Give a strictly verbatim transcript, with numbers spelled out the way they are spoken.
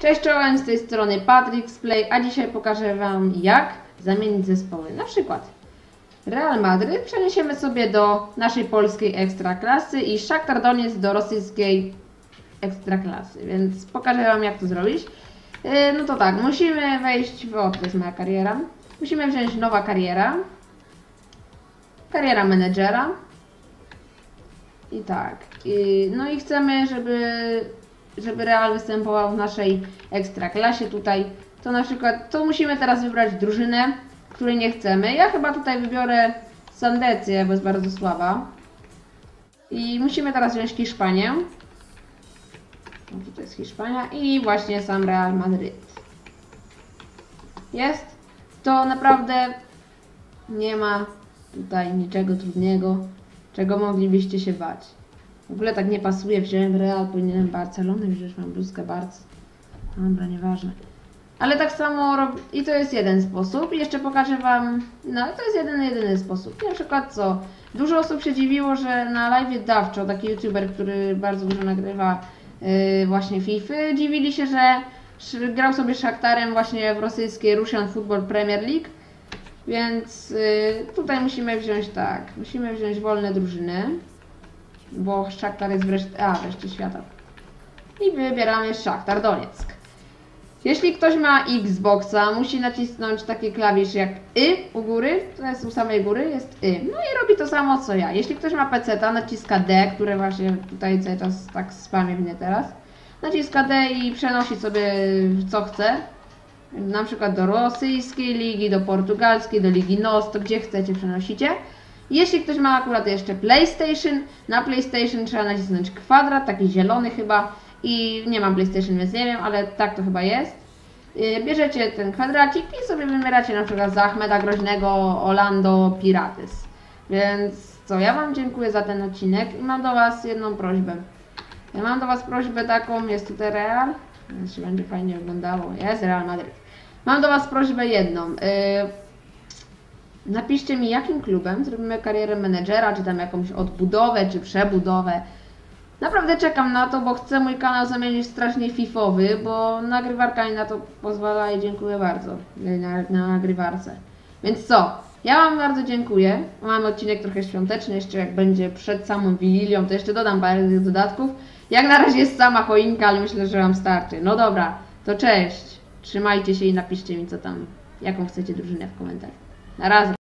Cześć czołem, z tej strony Patrick's Play, a dzisiaj pokażę Wam, jak zamienić zespoły. Na przykład Real Madryt przeniesiemy sobie do naszej polskiej ekstraklasy i Szachtar Donieck do rosyjskiej ekstraklasy, więc pokażę Wam, jak to zrobić. No to tak, musimy wejść w... O, to jest moja kariera. Musimy wziąć nowa kariera. Kariera menedżera. I tak. I, no i chcemy, żeby... żeby Real występował w naszej ekstraklasie tutaj, to na przykład, to musimy teraz wybrać drużynę, której nie chcemy. Ja chyba tutaj wybiorę Sandecję, bo jest bardzo słaba. I musimy teraz wziąć Hiszpanię. No, tutaj jest Hiszpania i właśnie sam Real Madryt. Jest. To naprawdę nie ma tutaj niczego trudnego, czego moglibyście się bać. W ogóle tak nie pasuje, wziąłem Real, powinienem Barcelonę wziąć, mam bluzkę Barcy. Dobra, nieważne. Ale tak samo rob... i to jest jeden sposób. I jeszcze pokażę Wam, no to jest jeden, jedyny sposób. Na przykład co? Dużo osób się dziwiło, że na live Dawczo, taki youtuber, który bardzo dużo nagrywa yy, właśnie FIFA, dziwili się, że grał sobie Szachtarem właśnie w rosyjskiej Russian Football Premier League. Więc yy, tutaj musimy wziąć tak, musimy wziąć wolne drużyny. Bo Szachtar jest wreszcie, a wreszcie świata. I wybieramy Szachtar Donieck. Jeśli ktoś ma Xboxa, musi nacisnąć taki klawisz jak Y u góry, to jest u samej góry, jest Y. No i robi to samo co ja. Jeśli ktoś ma peceta, naciska D, które właśnie tutaj cały czas tak spamie mnie teraz. Naciska D i przenosi sobie co chce. Na przykład do rosyjskiej ligi, do portugalskiej, do ligi N O S, to gdzie chcecie przenosicie. Jeśli ktoś ma akurat jeszcze PlayStation, na PlayStation trzeba nacisnąć kwadrat, taki zielony chyba. I nie mam PlayStation, więc nie wiem, ale tak to chyba jest. Bierzecie ten kwadracik i sobie wybieracie na przykład za Achmeda Groźnego Orlando Pirates. Więc co, ja Wam dziękuję za ten odcinek i mam do Was jedną prośbę. Ja mam do Was prośbę taką, jest tutaj Real, więc się będzie fajnie oglądało, jest Real Madryt. Mam do Was prośbę jedną. Yy, Napiszcie mi, jakim klubem zrobimy karierę menedżera, czy tam jakąś odbudowę, czy przebudowę. Naprawdę czekam na to, bo chcę mój kanał zamienić w strasznie fifowy, bo nagrywarka mi na to pozwala i dziękuję bardzo na, na nagrywarce. Więc co? Ja Wam bardzo dziękuję. Mamy odcinek trochę świąteczny, jeszcze jak będzie przed samą Wigilią, to jeszcze dodam parę tych dodatków. Jak na razie jest sama choinka, ale myślę, że Wam starczy. No dobra, to cześć. Trzymajcie się i napiszcie mi, co tam, jaką chcecie drużynę w komentarzu. Na razie.